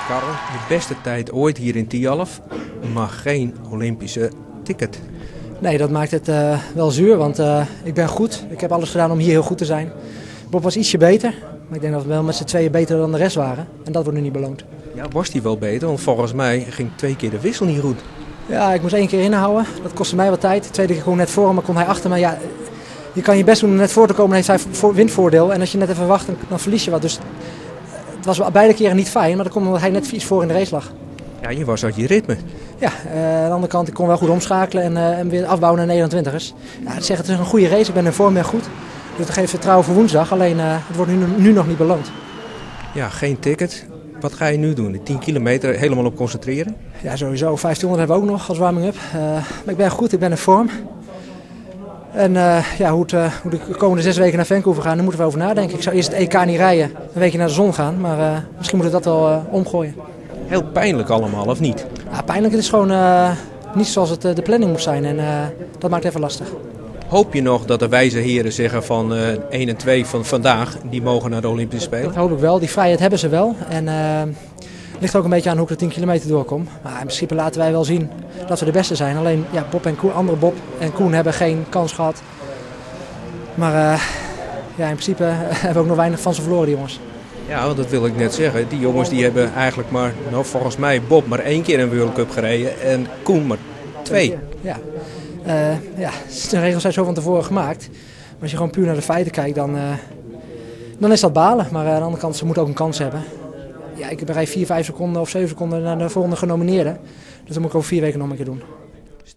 Karel, je beste tijd ooit hier in Tialf, maar geen Olympische ticket. Nee, dat maakt het wel zuur, want ik ben goed. Ik heb alles gedaan om hier heel goed te zijn. Bob was ietsje beter, maar ik denk dat we wel met z'n tweeën beter dan de rest waren. En dat wordt nu niet beloond. Ja, was die wel beter? Want volgens mij ging 2 keer de wissel niet goed. Ja, ik moest 1 keer inhouden. Dat kostte mij wat tijd. De tweede keer gewoon net voor hem, maar kon hij achter me. Ja, je kan je best doen om net voor te komen, dan heeft hij windvoordeel. En als je net even wacht, dan verlies je wat. Dus het was beide keren niet fijn, maar dat komt omdat hij net iets voor in de race lag. Ja, je was uit je ritme. Ja, aan de andere kant, ik kon wel goed omschakelen en weer afbouwen naar 29ers. Ja, het is een goede race, ik ben in vorm, ben goed. Dus dat geeft vertrouwen voor woensdag, alleen het wordt nu nog niet beloond. Ja, geen ticket. Wat ga je nu doen? De 10 kilometer helemaal op concentreren? Ja, sowieso. 1500 hebben we ook nog als warming-up. Maar ik ben goed, ik ben in vorm. En hoe de komende 6 weken naar Vancouver gaan, daar moeten we over nadenken. Ik zou eerst het EK niet rijden, een weekje naar de zon gaan. Maar misschien moeten we dat wel omgooien. Heel pijnlijk allemaal, of niet? Ja, pijnlijk. Het is gewoon niet zoals het de planning moet zijn. En dat maakt het even lastig. Hoop je nog dat de wijze heren zeggen van 1 en 2 van vandaag, die mogen naar de Olympische Spelen? Dat hoop ik wel. Die vrijheid hebben ze wel. En het ligt ook een beetje aan hoe ik de 10 kilometer doorkom. Maar in principe laten wij wel zien dat we de beste zijn. Alleen ja, andere Bob en Koen hebben geen kans gehad. Maar in principe hebben we ook nog weinig van ze verloren, die jongens. Ja, want dat wil ik net zeggen. Die jongens die hebben eigenlijk maar, nou volgens mij Bob maar 1 keer een World Cup gereden en Koen maar 2. Ja. De regels zijn zo van tevoren gemaakt. Maar als je gewoon puur naar de feiten kijkt, dan is dat balen. Maar aan de andere kant, ze moeten ook een kans hebben. Ja, ik rijd 4, 5 seconden of 7 seconden naar de volgende genomineerde. Dus dat moet ik over 4 weken nog een keer doen.